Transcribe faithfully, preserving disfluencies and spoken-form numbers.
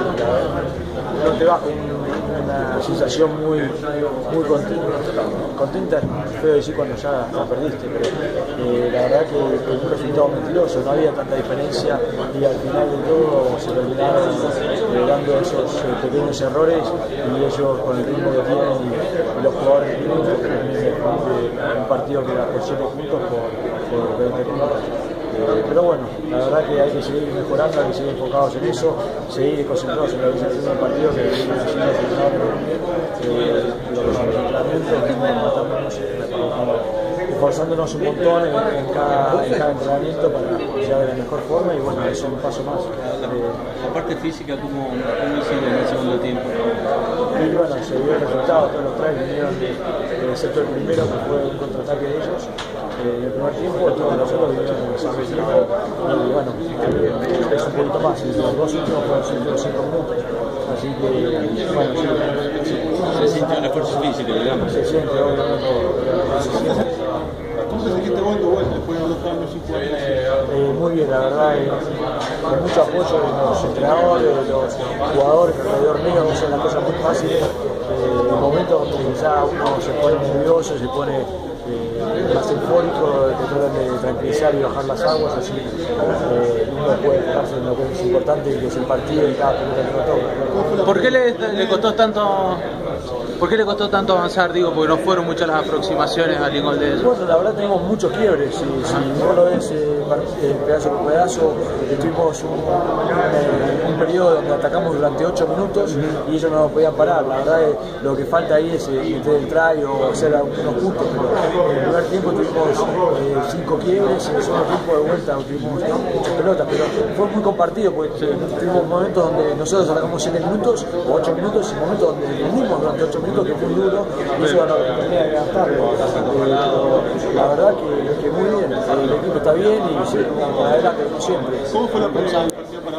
no te baja un, una sensación muy, muy contenta, contenta, feo decir cuando ya la perdiste, pero eh, la verdad que, que un resultado mentiroso, no había tanta diferencia y al final de todo se terminaron eh, dando esos eh, pequeños errores y ellos con el ritmo que tienen y, y los jugadores que tienen, un partido que era por siete puntos por, por veinte puntos. Eh, pero bueno, la verdad que hay que seguir mejorando, hay que seguir enfocados en eso, seguir concentrados en la organización del partido que viene haciendo eh, los entrenamientos, esforzándonos un montón en, en, cada, en cada entrenamiento para llegar de la mejor forma y bueno, eso es un paso más. Eh, la parte física, ¿cómo, cómo hicieron en el segundo tiempo? Y bueno, se vio el resultado, todos los tres vinieron, excepto el primero que fue un contraataque de ellos. En el primer tiempo, todos los otros vinieron en el segundo tiempo y bueno, es un poquito más, los dos últimos fueron cinco minutos, así que bueno, sí, se sintió un esfuerzo físico, digamos. Se siente, obviamente, se siente. ¿Cómo te sentiste vos en tu vuelta después de dos años sin jugar? Eh, muy bien, la verdad, eh, con mucho apoyo de los entrenadores, de los jugadores alrededor mío, son las cosas muy fáciles. Eh, en momentos donde ya uno se pone nervioso, se pone eh, más eufórico, te tratan de tranquilizar y bajar las aguas, así eh, uno puede enfocarse en lo que es importante, que es el partido y cada pelota que no toca. ¿Por qué le, le costó tanto? ¿Por qué le costó tanto avanzar? Digo, porque no fueron muchas las aproximaciones al gol de ellos. Bueno, la verdad tenemos muchos quiebres, si, si vos lo ves eh, pedazo por pedazo, tuvimos un, un, un periodo donde atacamos durante ocho minutos y ellos no nos podían parar. La verdad es, lo que falta ahí es eh, meter el try o hacer algunos puntos, pero en el primer tiempo tuvimos eh, cinco quiebres, en el segundo tiempo de vuelta tuvimos muchas pelotas, pero fue muy compartido porque tuvimos momentos donde nosotros atacamos siete minutos o ocho minutos y momentos donde vendimos durante ocho minutos, que es muy duro, y eso era lo que tenía que gastarlo. Eh, la verdad que, que muy bien, el equipo está bien y sí, para adelante como siempre. ¿Cómo fue la previa del partido?